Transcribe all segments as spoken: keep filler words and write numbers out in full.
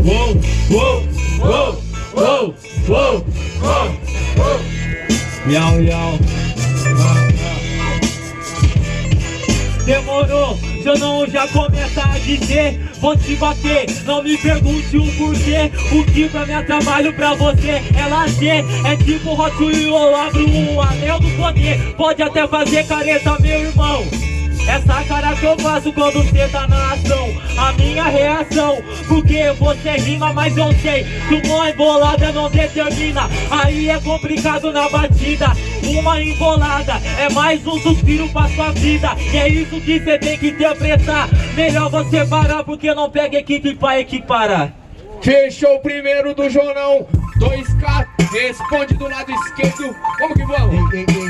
Uou, uou, uou, uou, uou, uou, uou. Yau, yau. Demorou, se eu não já começar a dizer, vou te bater, não me pergunte o porquê. O que pra mim é trabalho, pra você é lazer. É tipo Hot Wheels, eu abro um anel do poder. Pode até fazer careta, meu irmão. Essa cara que eu faço quando cê tá na ação, a minha reação, porque você rima, mas eu sei que uma embolada não determina. Aí é complicado na batida, uma embolada é mais um suspiro pra sua vida. E é isso que cê tem que interpretar. Melhor você parar, porque não pega equipe pra equiparar. Fechou o primeiro do Jonão, dois K, responde do lado esquerdo. Vamos que vamos. Ei, ei, ei.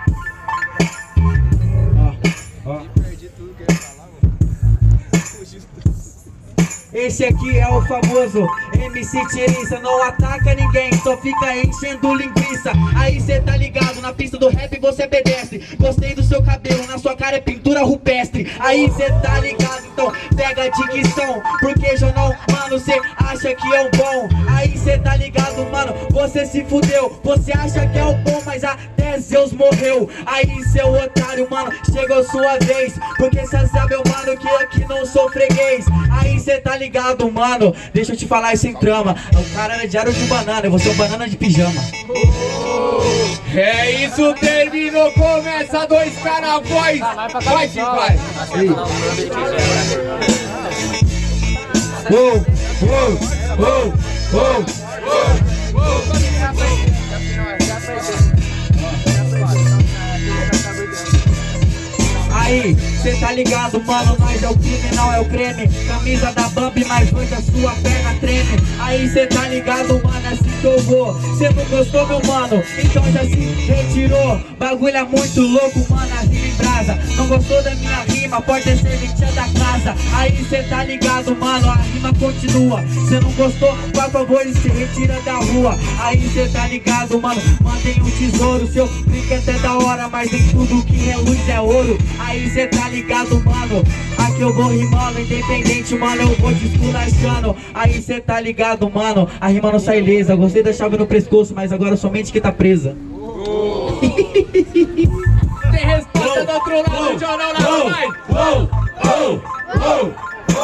Esse aqui é o famoso M C Tiriça, não ataca ninguém, só fica enchendo linguiça. Aí cê tá ligado, na pista do rap você é pedestre. Gostei do seu cabelo, na sua cara é pintura rupestre. Aí cê tá ligado, então pega a dicção, porque Jonão, mano, cê acha que é o bom. Aí cê tá ligado, mano, você se fudeu. Você acha que é o bom, mas até Zeus morreu. Aí seu otário, mano, chegou sua vez, porque cê sabe, mano, que aqui não sou freguês. Aí cê tá ligado, ligado, mano, deixa eu te falar isso sem trama. O cara é de aro de banana, eu vou ser um banana de pijama. É isso, terminou, começa dois K na voz. Vai que vai. Uou, uou, uou, uou, uou. Aí, cê tá ligado, mano, nós é o criminal, é o creme. Camisa da Bambi, mas hoje a sua perna treme. Aí cê tá ligado, mano, assim que eu vou. Cê não gostou, meu mano, então já se retirou. Bagulho é muito louco, mano, a rima em brasa. Não gostou da minha rima, pode ser serventia da casa. Aí cê tá ligado, mano, a rima continua. Cê não gostou, por favor, se retira da rua. Aí cê tá ligado, mano, mantém um tesouro. Seu brinco é até da hora, mas nem tudo que reluz é ouro. Aí cê tá ligado, mano, aqui eu vou rimando, independente, mano, eu vou te esculachando. Aí cê tá ligado, mano, a rima não sai ilesa. Gostei da chave no pescoço, mas agora somente que tá presa. Oh. Tem resposta oh. do outro lado, oh. Jonão, não vai. Oh. Oh. Oh.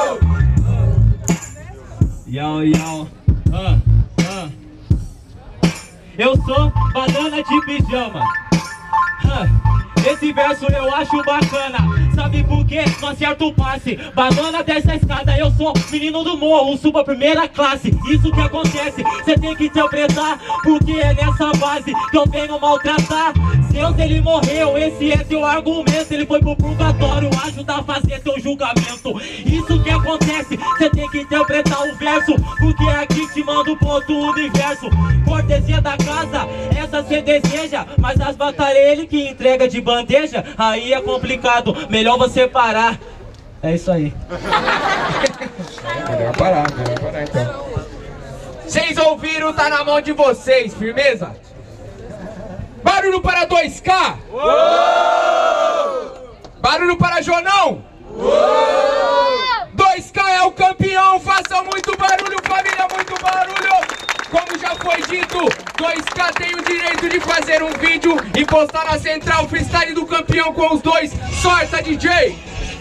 Oh. Yau, yau. Ah. Ah. Eu sou banana de pijama. Ah. Esse verso eu acho bacana, sabe por quê? Não acerto o passe. Banana dessa escada, eu sou menino do morro, subo a primeira classe. Isso que acontece, cê tem que interpretar, porque é nessa base que eu venho maltratar. Zeus, ele morreu, esse é teu argumento. Ele foi pro purgatório ajudar a fazer teu julgamento. Isso que acontece, cê tem que interpretar o verso, porque aqui te manda o ponto universo. Cortesia da casa, essa cê deseja, mas as batalhas ele que entrega de bandeja. Aí é complicado, melhor você parar. É isso aí. Melhor parar, melhor parar então. Vocês ouviram, tá na mão de vocês, firmeza? Barulho para dois K! Uou! Barulho para Jonão! Uou! dois K é o campeão, faça muito barulho, família, muito barulho! Como já foi dito, dois K tem o direito de fazer um vídeo e postar na central freestyle do campeão com os dois. Sorta, D J!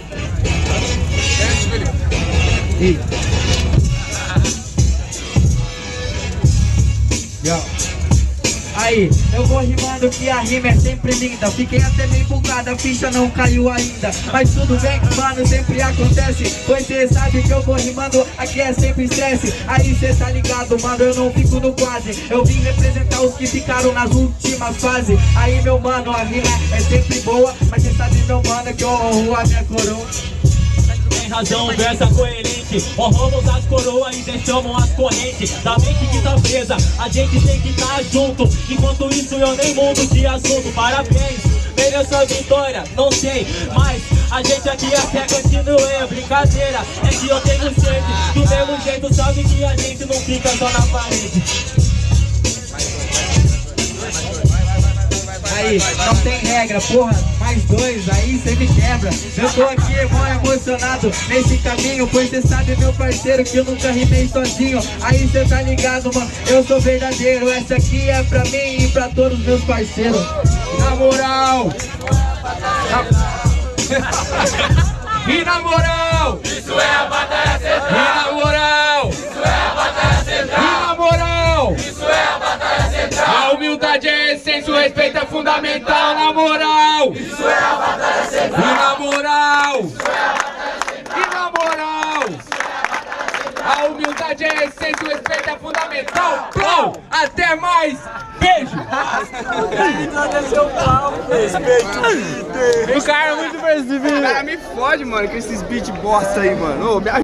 Ei. Yo. Aí, eu vou rimando que a rima é sempre linda. Fiquei até meio bugada, a ficha não caiu ainda. Mas tudo bem, mano, sempre acontece. Pois cê sabe que eu vou rimando, aqui é sempre estresse. Aí cê tá ligado, mano, eu não fico no quase. Eu vim representar os que ficaram nas últimas fases. Aí, meu mano, a rima é sempre boa, mas cê sabe, meu mano, que eu honro a minha coroa. Tem razão, versa coerente. Honramos as coroas e deixamos as correntes da mente que tá presa, a gente tem que tá junto. Enquanto isso eu nem mudo de assunto. Parabéns, mereço a vitória, não sei, mas a gente aqui até continua. Brincadeira, é que eu tenho sede. Do mesmo jeito sabe que a gente não fica só na parede. Aí aí, não tem regra, porra, mais dois, aí cê me quebra. Eu tô aqui, mó emocionado nesse caminho, pois cê sabe, meu parceiro, que eu nunca rimei sozinho. Aí cê tá ligado, mano, eu sou verdadeiro. Essa aqui é pra mim e pra todos os meus parceiros. Na moral! E na moral! Isso é a batalha E central! na moral! Isso é a batalha E central! na moral! Isso é a batalha central! A humildade é essência, o respeito é fundamental. Na moral! Isso é a batalha E central! na moral! E na moral! A humildade é essência, o respeito é fundamental. Plou! Até mais! Beijo! O cara é muito percebido. O cara me fode, mano, com esses beats bosta aí, mano. Ô, me